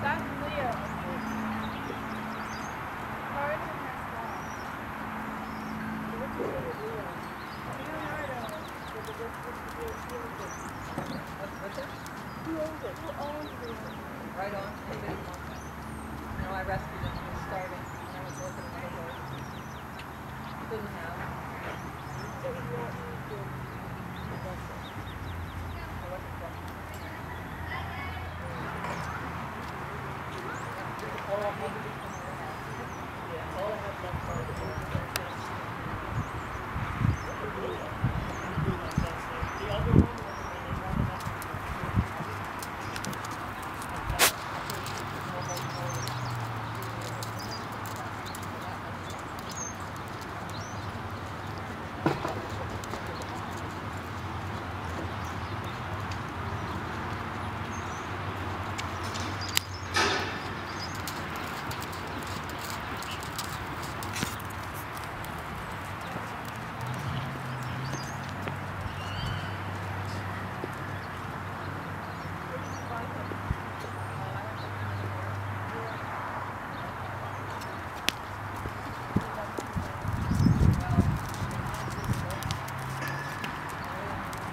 Right on. Anybody want that? No, I rescued him when he was starving. And I was working on the boat. Couldn't have. I wasn't fresh. All I had to do was come around. Yeah, all I had left was the boat. The other one was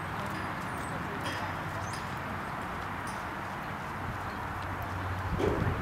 Thank you.